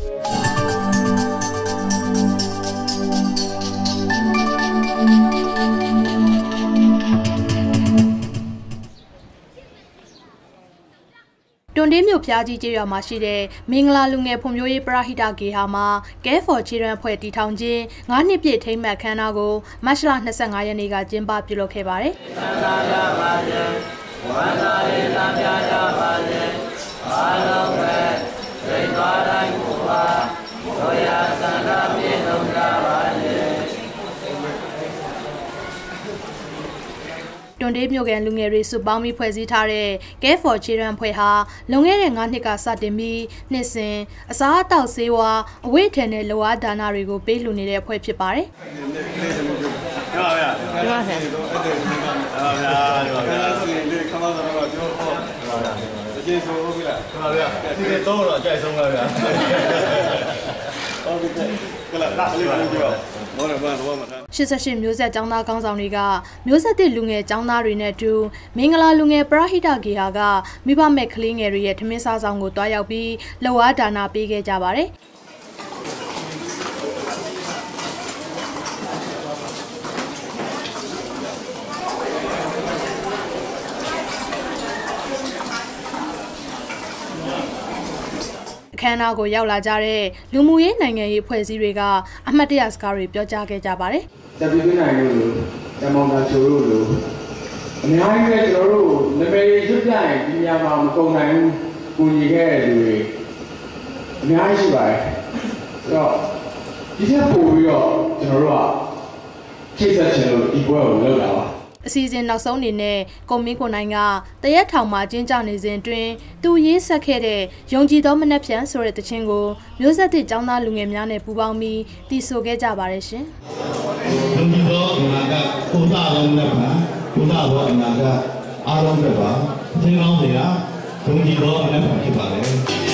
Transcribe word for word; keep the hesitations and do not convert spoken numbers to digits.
တွန်တေးမြို့ဖျားကြီးကျေးရွာမှာရှိတဲ့မင်္ဂလာလူငယ်ဖွံ့ဖြိုးရေးပရဟိတဂေဟာမှာ Care for Children ဖွဲ့တည်ထောင်ခြင်းငါးနှစ်ပြည့်ထိမ်းမှတ်ခမ်းနားကိုမတ်လ၂၅ရက်နေ့ကကျင်းပပြုလုပ်ခဲ့ပါတယ်။ဆန္ဒပြပါစေ။ဝမ်းသာရေးသံပြကြပါစေ။အားလုံးပဲစိတ်သွားတိုင်းကိုပါတို့ရဆန္ဒပြည့်စုံကြပါစေ။တွန်တေးမြို့ကန်လူငယ်တွေစုပေါင်းပြီးဖွဲ့စည်းထားတဲ့ Care for Children ဖွဲ့ဟာလွန်ခဲ့တဲ့ငါးနှစ်ကစတင်ပြီးနှစ်စဉ်အစားအသောက်ဆေးဝါးအဝတ်အထည်နဲ့လိုအပ်ဒါနတွေကိုပေးလှူနေတဲ့အဖွဲ့ဖြစ်ပါတယ်။ဟုတ်ပါဗျာ။ဟုတ်ပါဗျာ။ဟုတ်ပါဗျာ။ဟုတ်ပါဗျာ။ဒီခမောင်းတော့ပြောဟုတ်ပါဗျာ။ဒီကျေးဇူးဟုတ်ပြီလား။ဟုတ်ပါဗျာ။ဒီတော့တော့အကြိုက်ဆုံးပါဗျာ။ဟုတ်ပြီ။ကလာလာလေးပြော။ရှစ်ဆယ့်ရှစ်မျိုးဆက်ကျောင်းသားကောင်းဆောင်တွေကမျိုးဆက်သစ်လူငယ်ကျောင်းသားတွေနဲ့အတူမင်္ဂလာလူငယ်ပရဟိတဂေဟာကမိဘမဲ့ကလေးငယ်တွေရဲ့ထမင်းစားဆောင်ကိုတွားရောက်ပြီးလှူအားဒါနပေးခဲ့ကြပါတယ်။ခမ်းနားကိုရောက်လာကြတဲ့လူမှုရေးနိုင်ငံရေးဖွဲ့စည်းတွေကအမှတ်တရစကားတွေပြောကြားခဲ့ကြပါတယ်။တပည့်နိုင်လို့တမောင်သာချိုလို့လို့အများကြီးပဲကျွန်တော်တို့နမေရွတ်ပြရင်ဒီညမှာမကုန်နိုင်ဘူး။ကိုကြီးခဲ့တဲ့လူတွေအများကြီးရှိပါတယ်။ဆိုတော့ဒီထက်ပိုပြီးတော့ကျွန်တော်တို့ကချိတ်ဆက်ချင်လို့ဒီပွဲကိုလုပ်တာပါ။အစီအစဉ်နောက်ဆုံးအနေနဲ့ကိုမင်းကိုနိုင်ကတရက်ထောင်မှာကျင်းကျနေစဉ်အတွင်းသူရေးဆက်ခဲ့တဲ့ယုံကြည်သောမနှက်ဖြန်ဆိုတဲ့တခြင်းကိုမျိုးဆက်သစ်ကျောင်းသားလူငယ်များနဲ့ပူးပေါင်းပြီးတည်ဆိုခဲ့ကြပါတယ်ရှင်။ယုံကြည်သောအနာဂတ်ကိုသာလုံးနဲ့ပါကိုသာသောအနာဂတ်အားလုံးနဲ့ပါသင်ကောင်းတွေကယုံကြည်သောအနှက်ဖြန်ဖြစ်ပါလေ။